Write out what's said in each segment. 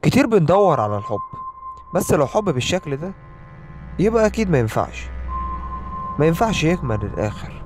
كتير بندور على الحب، بس لو حب بالشكل ده يبقى اكيد ما ينفعش يكمل للاخر.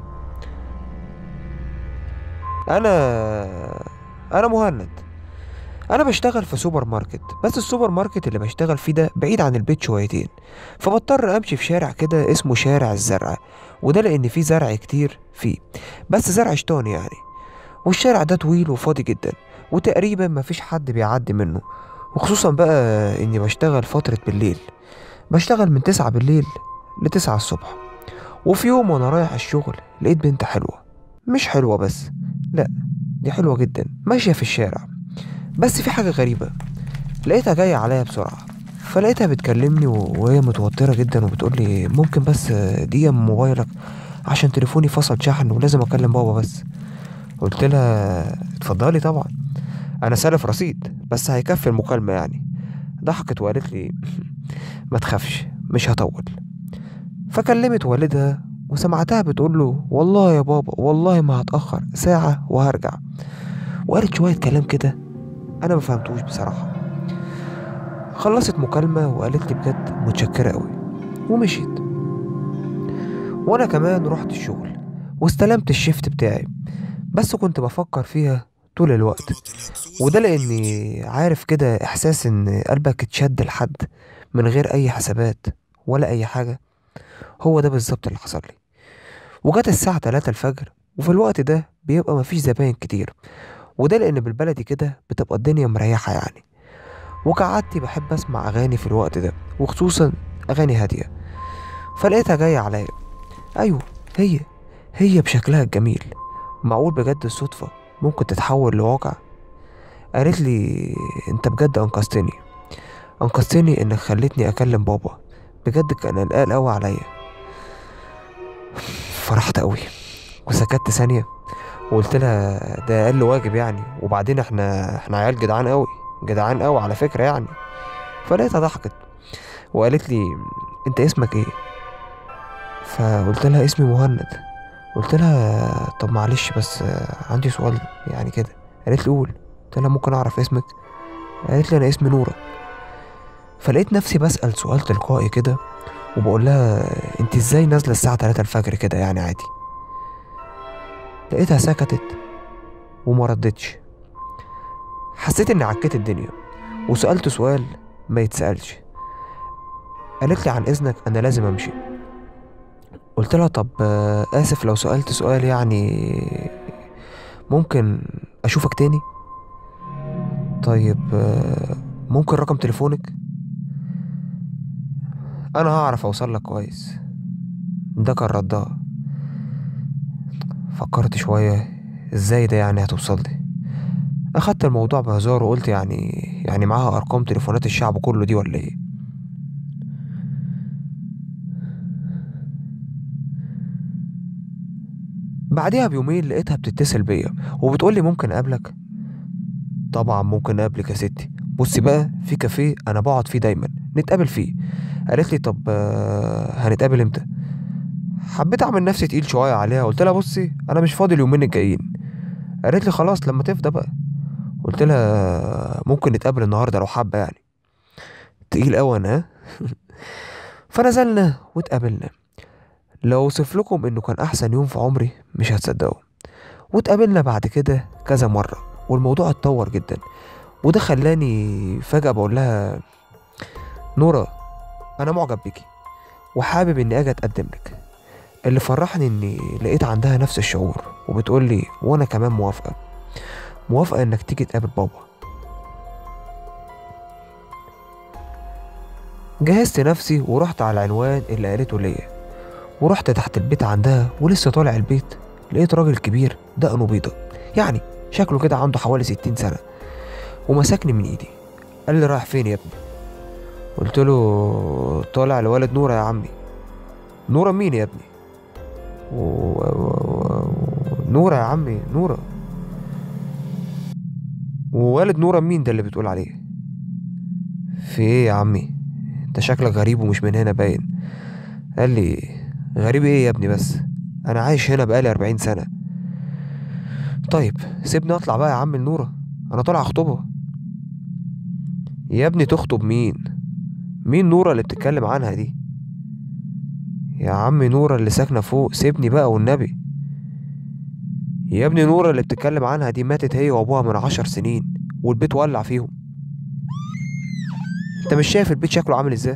انا مهند. انا بشتغل في سوبر ماركت، بس السوبر ماركت اللي بشتغل فيه ده بعيد عن البيت شويتين، فبضطر امشي في شارع كده اسمه شارع الزرع. وده لان فيه زرع كتير فيه، بس زرع شتون يعني. والشارع ده طويل وفاضي جدا، وتقريبا مفيش حد بيعدي منه. وخصوصا بقى اني بشتغل فترة بالليل، بشتغل من 9 بالليل ل9 الصبح. وفي يوم وانا رايح الشغل لقيت بنت حلوة. مش حلوة بس، لا، دي حلوة جدا ماشية في الشارع. بس في حاجة غريبة، لقيتها جاية عليا بسرعة. فلقيتها بتكلمني وهي متوترة جدا وبتقولي ممكن بس دقيقة من موبايلك، عشان تليفوني فصل شحن ولازم اكلم بابا بس. قلت لها اتفضلي طبعا، انا سالف رصيد بس هيكفي المكالمة يعني. ضحكت وقالت لي ما تخافش مش هطول. فكلمت والدها وسمعتها بتقول له والله يا بابا والله ما هتأخر ساعة وهرجع. وقالت شوية كلام كده أنا ما فهمتوش بصراحة. خلصت مكالمة وقالت لي بجد متشكرة قوي ومشيت. وأنا كمان رحت الشغل واستلمت الشيفت بتاعي، بس كنت بفكر فيها طول الوقت. وده لأني عارف كده إحساس إن قلبك اتشد لحد من غير أي حسابات ولا أي حاجة. هو ده بالظبط اللي حصل لي. وجت الساعة 3 الفجر، وفي الوقت ده بيبقى مفيش زباين كتير، وده لأن بالبلدي كده بتبقى الدنيا مريحة يعني. وكعادتي بحب أسمع أغاني في الوقت ده، وخصوصا أغاني هادية. فلقيتها جاية عليا. أيوه، هي هي بشكلها الجميل. معقول بجد الصدفة ممكن تتحول لواقع؟ قالت لي انت بجد انقذتني انك خلتني اكلم بابا. بجد كان قلقان قوي عليا. فرحت قوي وسكت ثانية وقلت لها ده اقل واجب يعني، وبعدين احنا عيال جدعان قوي، جدعان قوي على فكرة يعني. فلقيتها ضحكت وقالت لي انت اسمك ايه؟ فقلت لها اسمي مهند. قلت لها طب معلش بس عندي سؤال يعني كده. قالت لي قول. قلت لها ممكن اعرف اسمك؟ قالت لي انا اسمي نورة. فلقيت نفسي بسأل سؤال تلقائي كده وبقول لها انت ازاي نازلة الساعة 3 الفجر كده يعني عادي؟ لقيتها سكتت وما ردتش. حسيت اني عكيت الدنيا وسألت سؤال ما يتسألش. قالت لي عن اذنك انا لازم امشي. قلت لها طب اسف لو سألت سؤال يعني، ممكن اشوفك تاني؟ طيب ممكن رقم تليفونك؟ انا هعرف اوصل لك كويس. ده كان ردها. فكرت شوية، ازاي ده يعني هتوصل لي؟ اخدت الموضوع بهزار وقلت يعني معاها ارقام تليفونات الشعب كله دي ولا ايه؟ بعدها بيومين لقيتها بتتصل بيا وبتقولي ممكن اقابلك؟ طبعا ممكن اقابلك يا ستي. بصي بقى في كافيه انا بقعد فيه دايما نتقابل فيه. قالت لي طب هنتقابل امتى؟ حبيت اعمل نفسي تقيل شويه عليها. قلت لها بصي انا مش فاضي اليومين الجايين. قالت لي خلاص لما تفضى بقى. قلت لها ممكن نتقابل النهارده لو حابه يعني. تقيل قوي انا ها؟ فنزلنا واتقابلنا. لو اوصف لكم انه كان احسن يوم في عمري مش هتصدقوا. واتقابلنا بعد كده كذا مرة والموضوع اتطور جدا. وده خلاني فجأة بقول لها نورة انا معجب بيكي وحابب اني اجي اتقدم لك. اللي فرحني اني لقيت عندها نفس الشعور وبتقول لي وانا كمان موافقة انك تيجي تقابل بابا. جهزت نفسي ورحت على العنوان اللي قالته ليا. ورحت تحت البيت عندها ولسه طالع البيت لقيت راجل كبير دقنه بيضة، يعني شكله كده عنده حوالي 60 سنة، ومسكني من ايدي. قال لي رايح فين يا ابني؟ قلت له طالع لوالد نورة يا عمي. نورة مين يا ابني؟ نورة يا عمي نورة. ووالد نورة مين ده اللي بتقول عليه؟ في ايه يا عمي؟ انت شكلك غريب ومش من هنا باين. قال لي غريب ايه يا ابني بس، انا عايش هنا بقالي 40 سنة. طيب سيبني اطلع بقى يا عم النورة، انا طالع اخطبها. يا ابني تخطب مين؟ مين نورة اللي بتتكلم عنها دي؟ يا عم نورة اللي ساكنة فوق، سيبني بقى والنبي. يا ابني نورة اللي بتتكلم عنها دي ماتت هي وابوها من 10 سنين، والبيت ولع فيهم. انت مش شايف البيت شكله عامل ازاي؟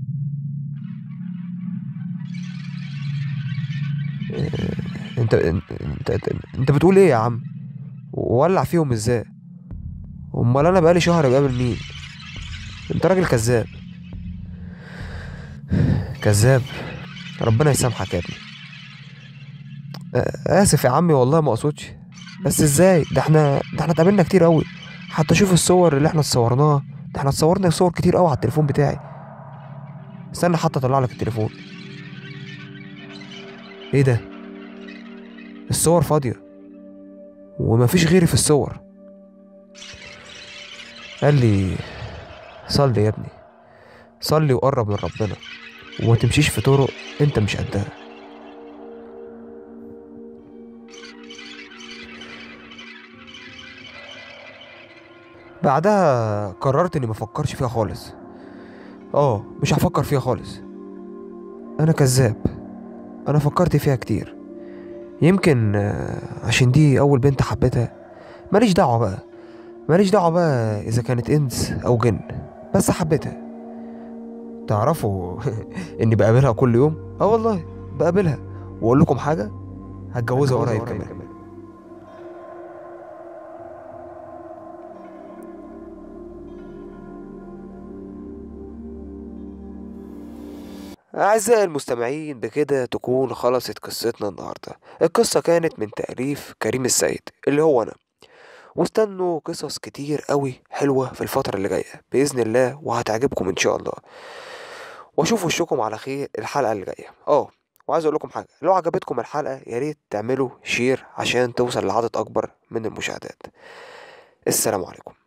انت بتقول ايه يا عم؟ ولع فيهم ازاي؟ امال انا بقالي شهر بقابل مين؟ انت راجل كذاب. كذاب. ربنا يسامحك يا ابني. اسف يا عمي والله ما اقصدش. بس ازاي؟ ده احنا اتقابلنا كتير قوي. حتى شوف الصور اللي احنا اتصورناها. ده احنا اتصورنا صور كتير قوي على التليفون بتاعي. استنى حتى اطلع لك التليفون. ايه ده؟ الصور فاضية ومفيش غيري في الصور. قال لي صلي يا ابني، صلي وقرب من ربنا، وما تمشيش في طرق انت مش قدها. بعدها قررت اني مفكرش فيها خالص. مش هفكر فيها خالص. انا كذاب. انا فكرت فيها كتير. يمكن عشان دي اول بنت حبيتها. ماليش دعوة بقى. ماليش دعوة بقى اذا كانت انس او جن. بس حبيتها. تعرفوا اني بقابلها كل يوم. والله بقابلها. واقول لكم حاجة، هتجوزها قريب كمان. أعزائي المستمعين، بكده تكون خلصت قصتنا النهاردة. القصة كانت من تأليف كريم السيد اللي هو أنا. واستنوا قصص كتير قوي حلوة في الفترة اللي جاية بإذن الله، وهتعجبكم إن شاء الله. واشوف وشكم على خير الحلقة اللي جاية. وعايز اقول لكم حاجة، لو عجبتكم الحلقة يا ريت تعملوا شير عشان توصل لعدد اكبر من المشاهدات. السلام عليكم.